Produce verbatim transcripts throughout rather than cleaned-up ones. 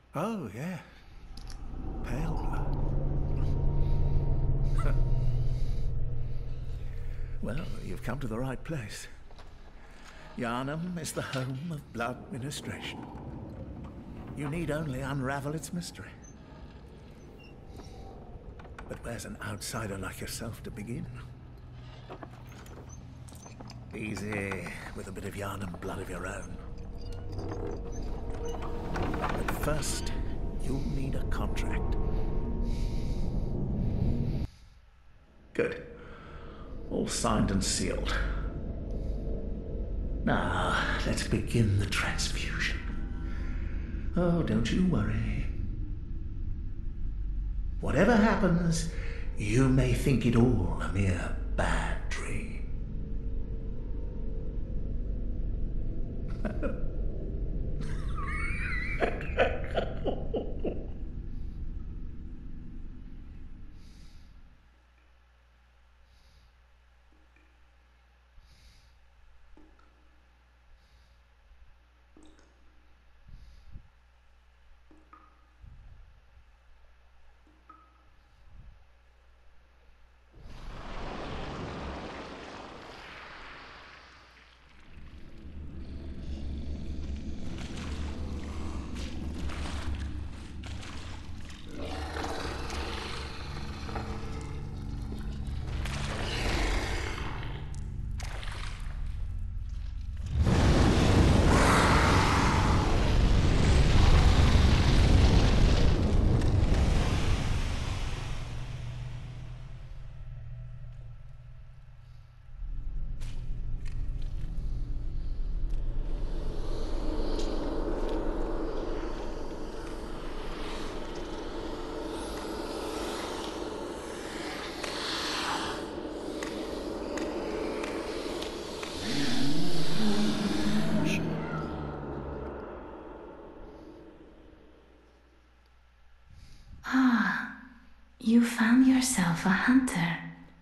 Oh, yeah. Pale blood. Well, you've come to the right place. Yharnam is the home of blood ministration. You need only unravel its mystery. But where's an outsider like yourself to begin? Easy, with a bit of Yharnam blood of your own. But first, you'll need a contract. Good. All signed and sealed. Now, let's begin the transfusion. Oh, don't you worry. Whatever happens, you may think it all a mere bad dream. You found yourself a hunter.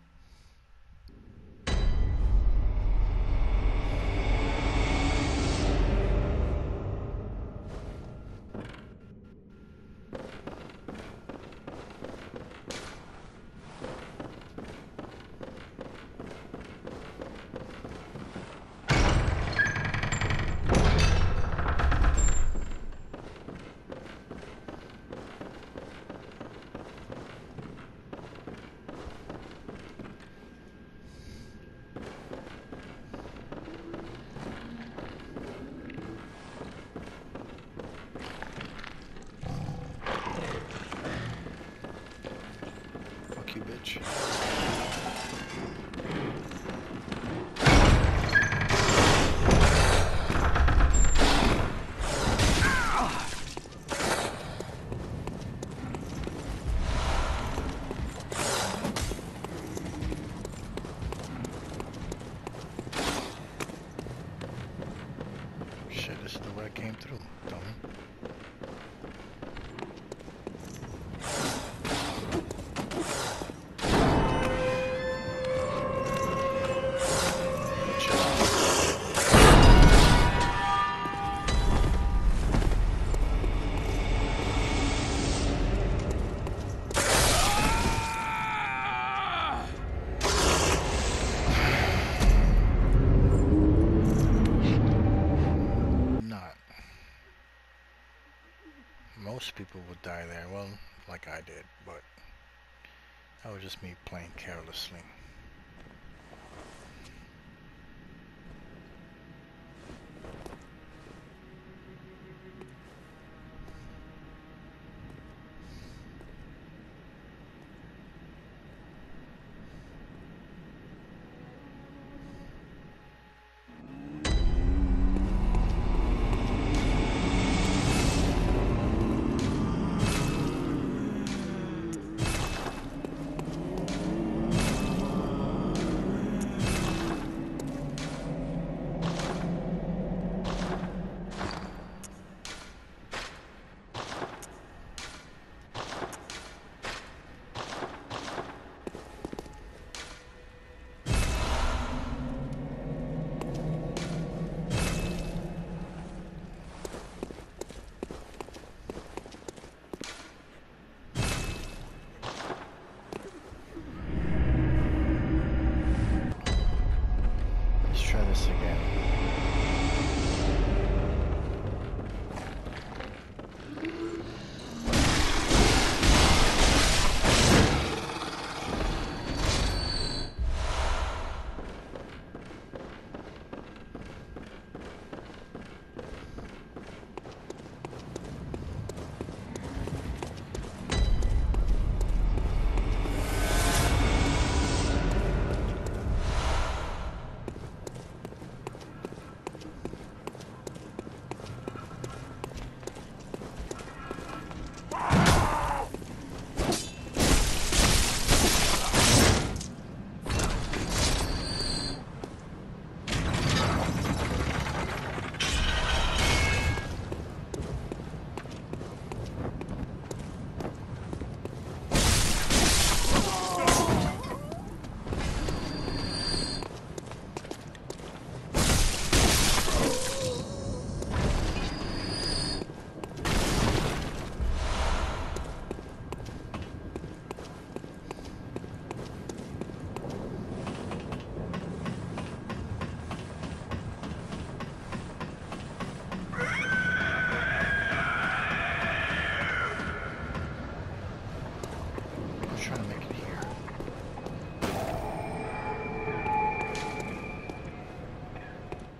Most people would die there, well, like I did, but that was just me playing carelessly.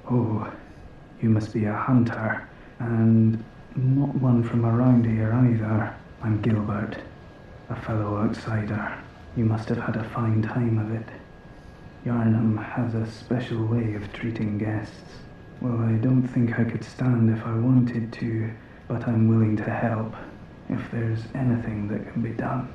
Oh, you must be a hunter, and not one from around here either. I'm Gilbert, a fellow outsider. You must have had a fine time of it. Yharnam has a special way of treating guests. Well, I don't think I could stand if I wanted to, but I'm willing to help if there's anything that can be done.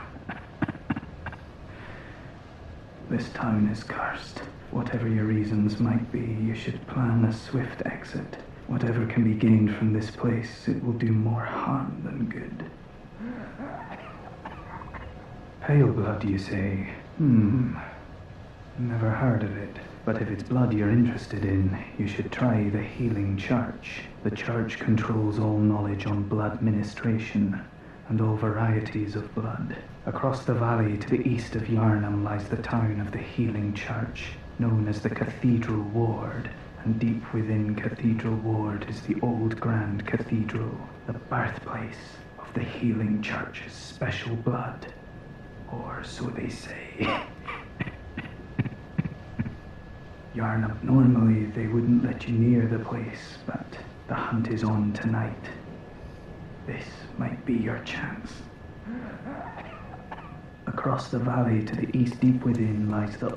This town is cursed. Whatever your reasons might be, you should plan a swift exit. Whatever can be gained from this place, it will do more harm than good. Pale blood, you say? Hmm. Never heard of it. But if it's blood you're interested in, you should try the Healing Church. The church controls all knowledge on blood ministration and all varieties of blood. Across the valley to the east of Yharnam lies the town of the Healing Church, known as the Cathedral Ward, and deep within Cathedral Ward is the old Grand Cathedral, the birthplace of the Healing Church's special blood. Or so they say. Yharnam, normally they wouldn't let you near the place, but the hunt is on tonight. This might be your chance. Across the valley to the east, deep within, lies the...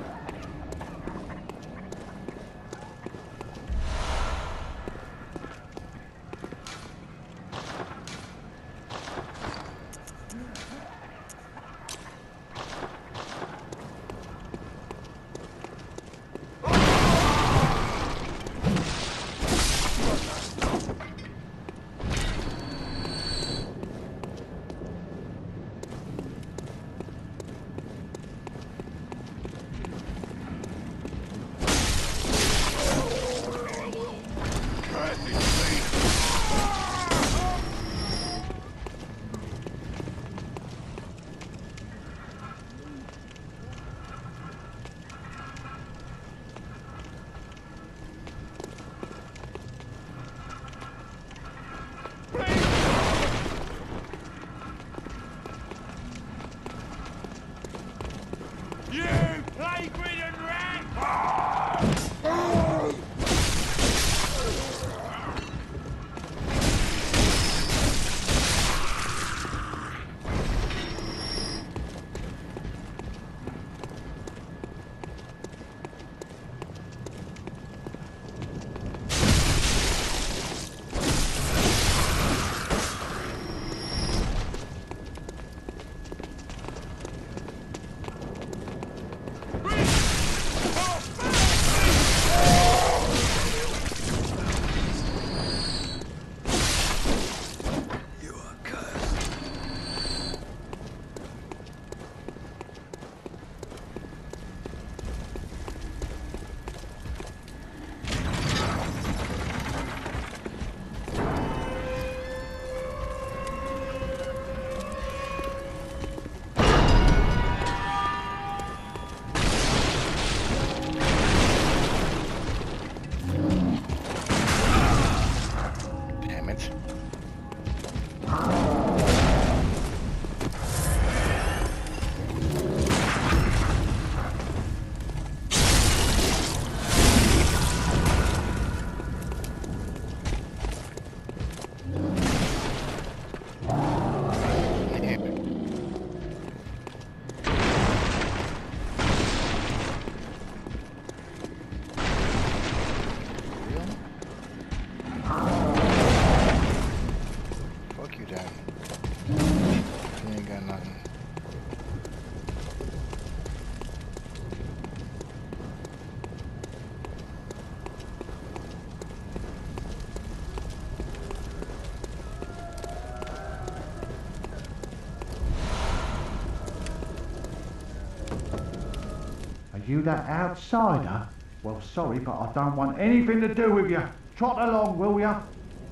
You that outsider? Well, sorry, but I don't want anything to do with you. Trot along, will ya?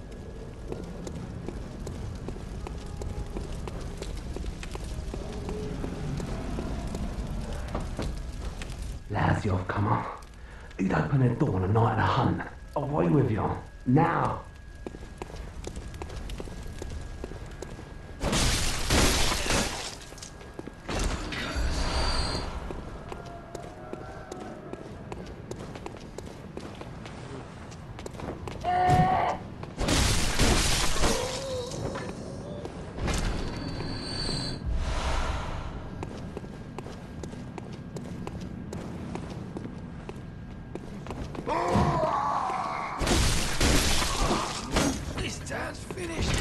Lads, come on. You'd open the door on a night of the hunt. Away with you. Now. finished.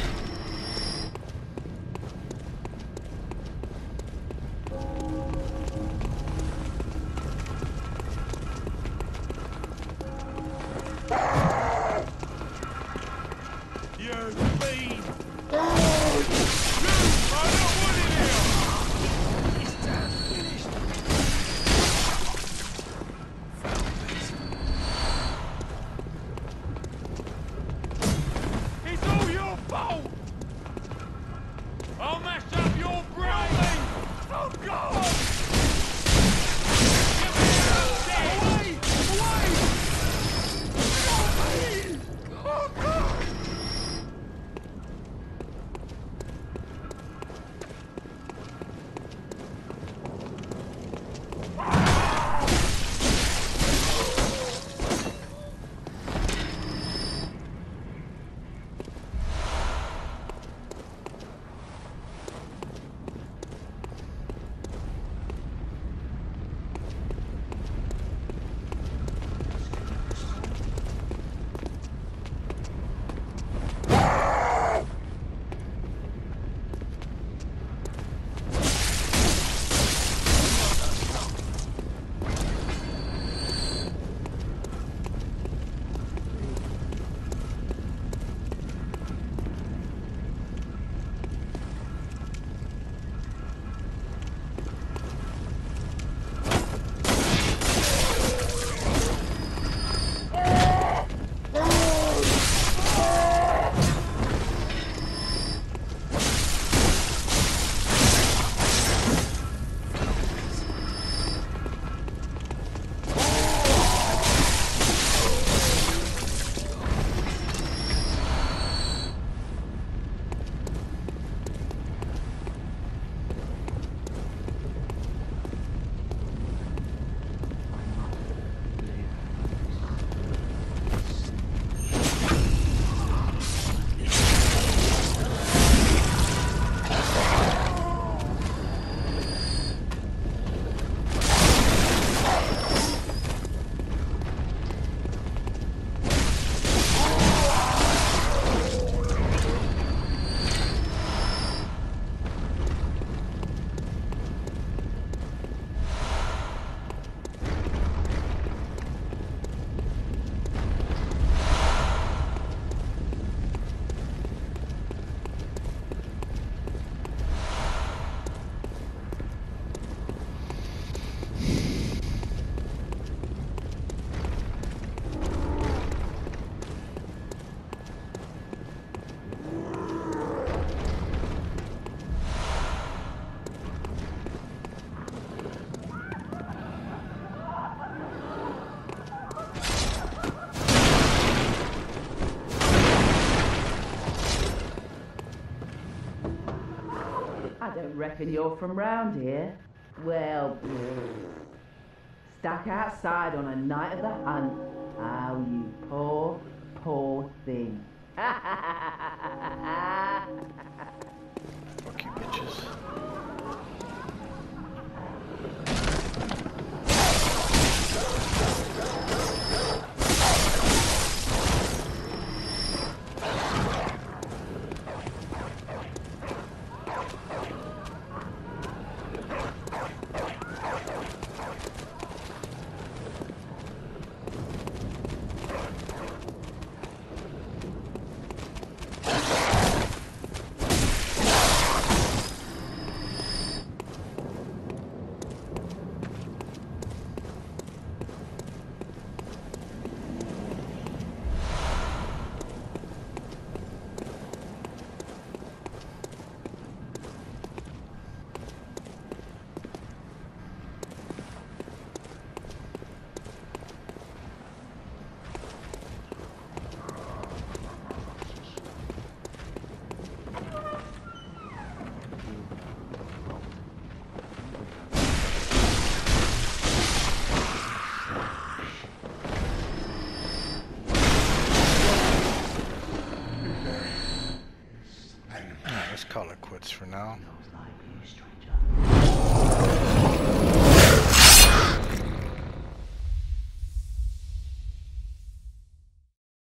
Reckon you're from round here? Well, stuck outside on a night of the hunt. Oh, you poor, poor thing. Fuck you, bitches. Let's call it quits for now.